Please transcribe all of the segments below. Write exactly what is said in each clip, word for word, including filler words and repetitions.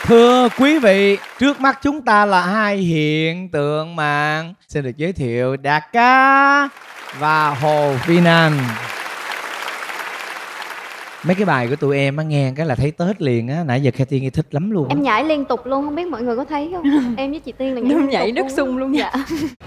Thưa quý vị, trước mắt chúng ta là hai hiện tượng mạng. Xin được giới thiệu Đạt Ca và Hồ Phi Nan. Mấy cái bài của tụi em á nghe cái là thấy Tết liền á. Nãy giờ Kha Tiên thích lắm luôn. Em nhảy liên tục luôn, không biết mọi người có thấy không? Em với chị Tiên là nhảy, Đúng, nhảy đất sung luôn. Dạ.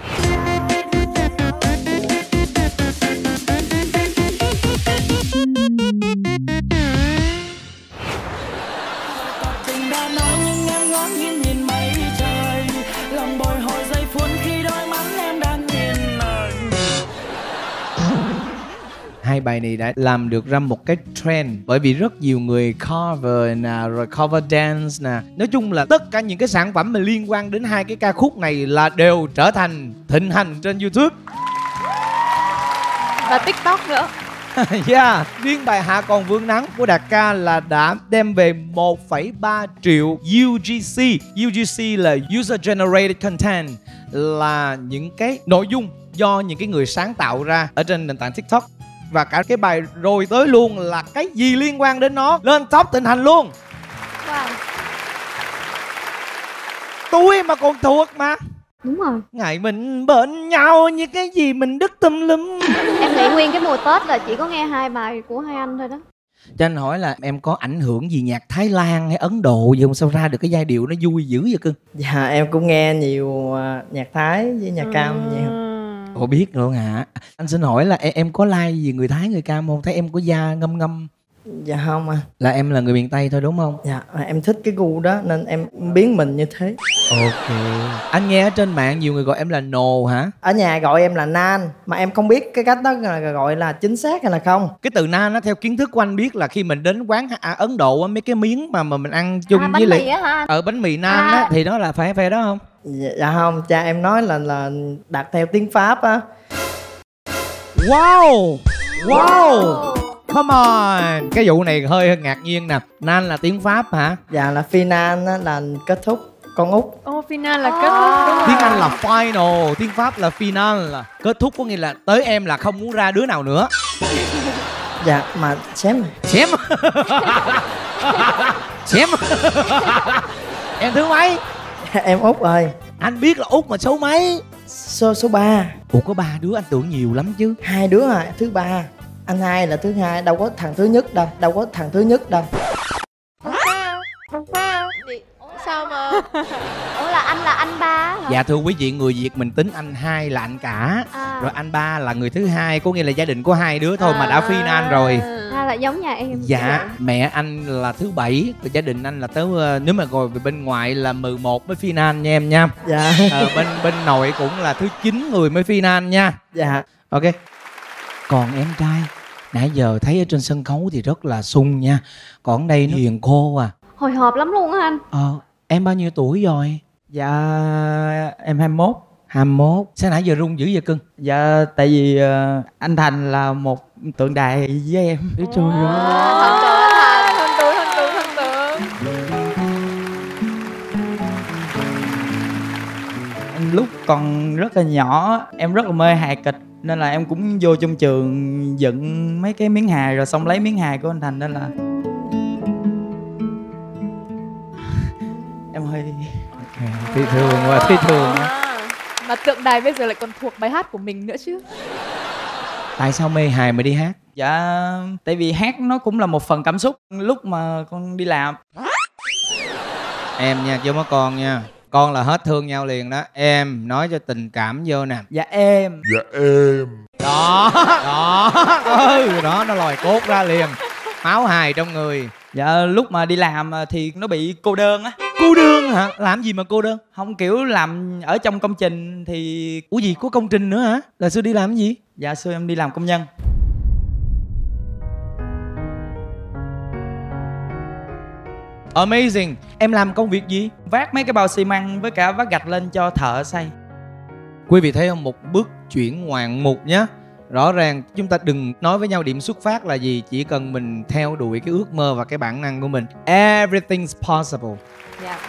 Hai bài này đã làm được ra một cái trend bởi vì rất nhiều người cover nè, rồi cover dance nè. Nói chung là tất cả những cái sản phẩm mà liên quan đến hai cái ca khúc này là đều trở thành thịnh hành trên YouTube và TikTok nữa. Yeah. Riêng bài Hạ Còn Vương Nắng của Đạt Ca là đã đem về một phẩy ba triệu U G C. U G C là User Generated Content, là những cái nội dung do những cái người sáng tạo ra ở trên nền tảng TikTok. Và cả cái bài rồi tới luôn là cái gì liên quan đến nó lên top thịnh hành luôn. Wow. Tôi mà còn thuộc mà. Đúng rồi. Ngày mình bên nhau như cái gì mình đứt tùm lum. Em nghĩ nguyên cái mùa Tết là chỉ có nghe hai bài của hai anh thôi đó. Cho anh hỏi là em có ảnh hưởng gì nhạc Thái Lan hay Ấn Độ gì không, sao ra được cái giai điệu nó vui dữ vậy cưng? Dạ em cũng nghe nhiều uh, nhạc Thái với nhạc Cam nhiều. Ủa biết luôn hả? Anh xin hỏi là em, em có like gì người Thái người Cam không? Thấy em có da ngâm ngâm. Dạ không à. Là em là người miền Tây thôi đúng không? Dạ em thích cái gu đó nên em biến mình như thế. Ok. Anh nghe ở trên mạng nhiều người gọi em là Nồ hả? Ở nhà gọi em là Nan, mà em không biết cái cách đó là gọi là chính xác hay là không. Cái từ Nan nó theo kiến thức của anh biết là khi mình đến quán à, Ấn Độ mấy cái miếng mà mà mình ăn chung à, với lại mì á hả? ở bánh mì Nan à. á thì đó là phải phe đó không? Dạ, dạ không, cha em nói là là đặt theo tiếng Pháp á. Wow. Wow. Come on. Cái vụ này hơi ngạc nhiên nè. Nan là tiếng Pháp hả? Dạ là final là kết thúc. Con út. Ô, oh, final là kết thúc đúng không? Tiếng Anh là final, tiếng Pháp là final, là kết thúc, có nghĩa là tới em là không muốn ra đứa nào nữa. Dạ mà xém Xém. Xém. Em thứ mấy? Em út rồi. Anh biết là út mà số mấy? Số số ba. Ủa có ba đứa anh tưởng nhiều lắm chứ. Hai đứa à, thứ ba. Anh hai là thứ hai, đâu có thằng thứ nhất đâu, đâu có thằng thứ nhất đâu. Sao mà? Ủa là anh là anh ba hả? Dạ thưa quý vị, người Việt mình tính anh hai là anh cả, à. Rồi anh ba là người thứ hai, có nghĩa là gia đình có hai đứa thôi à. Mà đã phi nan rồi. À là giống nhà em. Dạ, dạ. Mẹ anh là thứ bảy, rồi gia đình anh là tới, nếu mà ngồi về bên ngoại là mười một mới phi nan nha em nha. Dạ. À, bên bên nội cũng là thứ chín người mới phi nan nha. Dạ. Ok. Còn em trai, nãy giờ thấy ở trên sân khấu thì rất là sung nha. Còn đây nó hiền khô à. Hồi hộp lắm luôn á anh. Ờ, em bao nhiêu tuổi rồi? Dạ em hai mươi mốt. hai mươi mốt. Sao nãy giờ run dữ vậy cưng? Dạ tại vì uh, anh Thành là một tượng đài với em. Trời ơi. Thần tượng, thần tượng, thần tượng, thần tượng. Lúc còn rất là nhỏ em rất là mê hài kịch, nên là em cũng vô trong trường dựng mấy cái miếng hài rồi xong lấy miếng hài của anh Thành, nên là em hơi thi thường và thi thường. Mà tượng đài bây giờ lại còn thuộc bài hát của mình nữa chứ. Tại sao mê hài mà đi hát? Dạ tại vì hát nó cũng là một phần cảm xúc lúc mà con đi làm. Em nha chứ không có con nha. Con là hết thương nhau liền đó. Em nói cho tình cảm vô nè. Dạ em. Dạ em. Đó. Đó. Ừ, đó nó lòi cốt ra liền. Máu hài trong người. Dạ lúc mà đi làm thì nó bị cô đơn á. Cô đơn hả? Làm gì mà cô đơn? Không, kiểu làm ở trong công trình thì... Ủa gì, có công trình nữa hả? Là xưa đi làm cái gì? Dạ xưa em đi làm công nhân. Amazing. Em làm công việc gì? Vác mấy cái bao xi măng với cả vác gạch lên cho thợ xây. Quý vị thấy không? Một bước chuyển ngoạn mục nhé. Rõ ràng chúng ta đừng nói với nhau điểm xuất phát là gì. Chỉ cần mình theo đuổi cái ước mơ và cái bản năng của mình. Everything's possible. Dạ.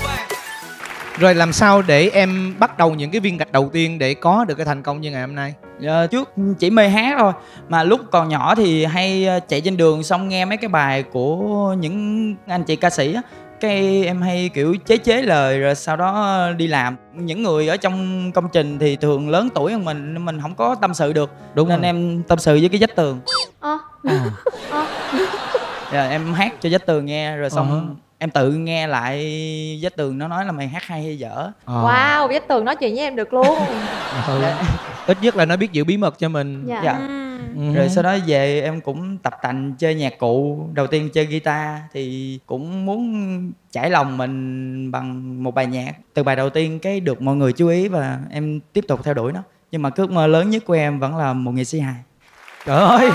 Rồi làm sao để em bắt đầu những cái viên gạch đầu tiên để có được cái thành công như ngày hôm nay? Ờ, trước chỉ mê hát thôi, mà lúc còn nhỏ thì hay chạy trên đường xong nghe mấy cái bài của những anh chị ca sĩ á, cái em hay kiểu chế chế lời rồi sau đó đi làm. Những người ở trong công trình thì thường lớn tuổi hơn mình nên mình không có tâm sự được. Đúng nên rồi. em tâm sự với cái vách tường. Ờ. À. Ờ. Rồi em hát cho vách tường nghe rồi xong Ờ. em tự nghe lại vách tường nó nói là mày hát hay hay dở. Ờ. Wow, vách tường nói chuyện với em được luôn. Ừ. Ít nhất là nó biết giữ bí mật cho mình. Dạ. Dạ. Ừ. Rồi sau đó về em cũng tập tành chơi nhạc cụ. Đầu tiên chơi guitar thì cũng muốn trải lòng mình bằng một bài nhạc. Từ bài đầu tiên cái được mọi người chú ý và em tiếp tục theo đuổi nó. Nhưng mà cái ước mơ lớn nhất của em vẫn là một nghệ sĩ hài. Trời ơi.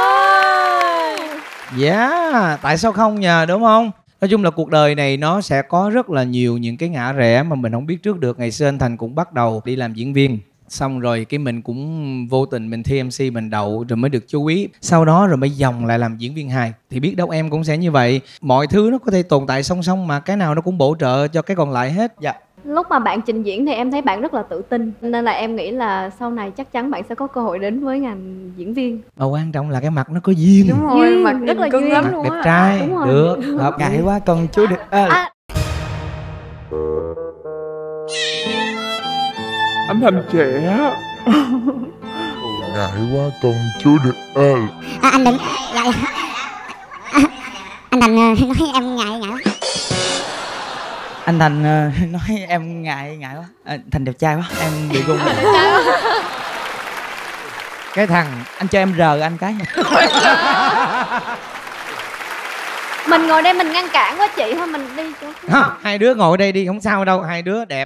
Dạ, yeah. Tại sao không nhờ, đúng không? Nói chung là cuộc đời này nó sẽ có rất là nhiều những cái ngã rẽ mà mình không biết trước được. Ngày xưa anh Thành cũng bắt đầu đi làm diễn viên, xong rồi cái mình cũng vô tình mình thi em xê mình đậu rồi mới được chú ý. Sau đó rồi mới dòng lại làm diễn viên hài. Thì biết đâu em cũng sẽ như vậy. Mọi thứ nó có thể tồn tại song song mà cái nào nó cũng bổ trợ cho cái còn lại hết. Dạ. Lúc mà bạn trình diễn thì em thấy bạn rất là tự tin, nên là em nghĩ là sau này chắc chắn bạn sẽ có cơ hội đến với ngành diễn viên. Mà quan trọng là cái mặt nó có duyên. Đúng rồi, Duyên, mặt rất là cưng duyên. lắm Mặt luôn đẹp á. trai. Đúng rồi. Được, hợp Ngại lý. quá con chú được à, À, Anh Thành trẻ. Ngại quá con chú được ơi. À, anh đừng dạ, dạ. À, anh Thành ờ, nói em ngại ngại quá. anh Thành ờ, nói em ngại ngại quá. À, Thành đẹp trai quá, em bị run. Cái thằng Anh cho em rờ anh cái. mình ngồi đây mình ngăn cản quá chị, thôi mình đi chỗ khác. ha, hai đứa ngồi đây đi, không sao đâu, hai đứa đẹp.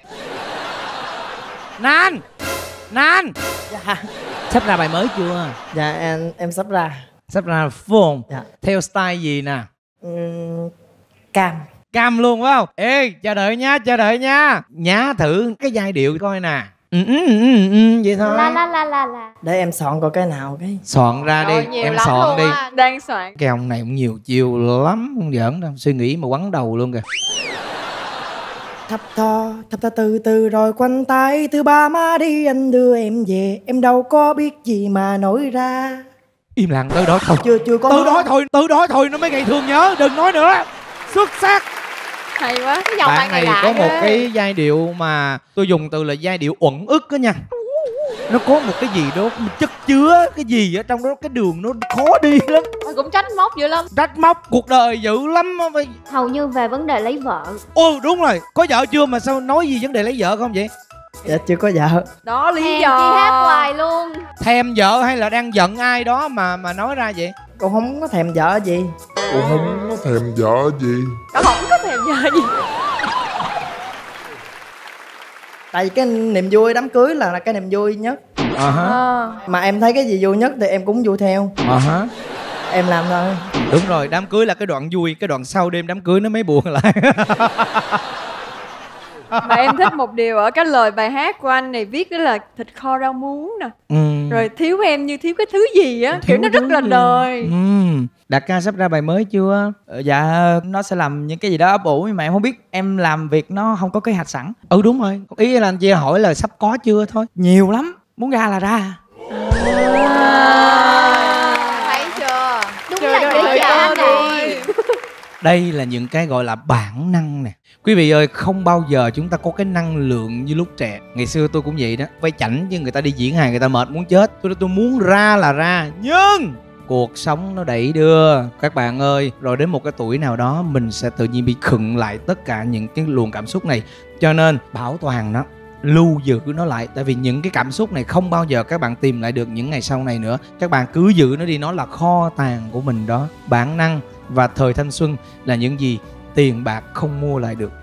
Nan, Nan, Dạ. sắp ra bài mới chưa? Dạ em em sắp ra. Sắp ra phồn. Dạ. Theo style gì nè? Uhm, cam. Cam luôn phải không? Ê, chờ đợi nha, chờ đợi nha. Nhá thử cái giai điệu coi nè. Ừ, ừ, ừ, ừ, ừ, vậy thôi. La la la la la. Để em soạn coi cái nào cái. Soạn ra Rồi, đi, nhiều em lắm soạn luôn đi. á. Đang soạn. Cái ông này cũng nhiều chiều lắm, không giỡn đâu. Suy nghĩ mà quắn đầu luôn kìa. Thập thò, thập thò từ từ rồi quanh tay. Thứ ba má đi anh đưa em về. Em đâu có biết gì mà nói ra. Im lặng, từ đó thôi. Chưa chưa có. Từ đó thôi, từ đó thôi nó mới gây thương nhớ. Đừng nói nữa. Xuất sắc. Hay quá. Cái dòng Bạn này này lạ có một ghê. cái giai điệu mà tôi dùng từ là giai điệu uẩn ức đó nha. Nó có một cái gì đó chất chứa cái gì ở trong đó, cái đường nó khó đi lắm, Ôi, cũng trách móc dữ lắm. trách móc cuộc đời dữ lắm á. Hầu như về vấn đề lấy vợ. Ồ đúng rồi, có vợ chưa mà sao nói gì vấn đề lấy vợ không vậy? Dạ chưa có vợ. Đó lý Hèn do. chi hát hoài luôn. Thèm vợ hay là đang giận ai đó mà mà nói ra vậy? Con không có thèm vợ gì. Cô không có thèm vợ gì. Tao không có thèm vợ gì. Tại vì cái niềm vui đám cưới là cái niềm vui nhất. Ờ hả, Ờ. Mà em thấy cái gì vui nhất thì em cũng vui theo. ờ hả. Em làm thôi. Đúng rồi, đám cưới là cái đoạn vui, cái đoạn sau đêm đám cưới nó mới buồn lại. Mà em thích một điều ở cái lời bài hát của anh này viết đó là thịt kho rau muống nè. Ừ. Rồi thiếu em như thiếu cái thứ gì á. Kiểu nó Thiếu rất là thứ gì? đời. Ừ. Đạt ca sắp ra bài mới chưa? Ờ, dạ nó sẽ làm những cái gì đó ấp ủ nhưng mà em không biết, em làm việc nó không có kế hoạch sẵn. Ừ đúng rồi, ý là anh chị hỏi là sắp có chưa thôi. Nhiều lắm, muốn ra là ra. Thấy chưa? Đúng Trời là ơi, dễ trời dàng ơi. này. Đây là những cái gọi là bản năng nè. Quý vị ơi, không bao giờ chúng ta có cái năng lượng như lúc trẻ. Ngày xưa tôi cũng vậy đó, vay chảnh chứ người ta đi diễn hài người ta mệt muốn chết. Tôi tôi muốn ra là ra. Nhưng cuộc sống nó đẩy đưa các bạn ơi. Rồi đến một cái tuổi nào đó mình sẽ tự nhiên bị khựng lại tất cả những cái luồng cảm xúc này. Cho nên bảo toàn nó, lưu giữ nó lại. Tại vì những cái cảm xúc này không bao giờ các bạn tìm lại được những ngày sau này nữa. Các bạn cứ giữ nó đi, nó là kho tàng của mình đó. Bản năng và thời thanh xuân là những gì tiền bạc không mua lại được.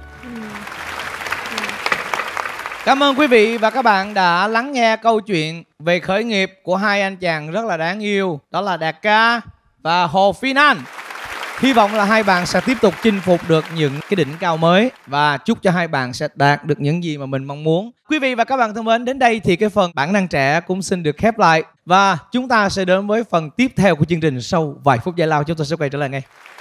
Cảm ơn quý vị và các bạn đã lắng nghe câu chuyện về khởi nghiệp của hai anh chàng rất là đáng yêu. Đó là Đạt Ca và Hồ Phi Nan. Hy vọng là hai bạn sẽ tiếp tục chinh phục được những cái đỉnh cao mới. Và chúc cho hai bạn sẽ đạt được những gì mà mình mong muốn. Quý vị và các bạn thân mến, đến đây thì cái phần bản năng trẻ cũng xin được khép lại. Và chúng ta sẽ đến với phần tiếp theo của chương trình sau vài phút giải lao. Chúng tôi sẽ quay trở lại ngay.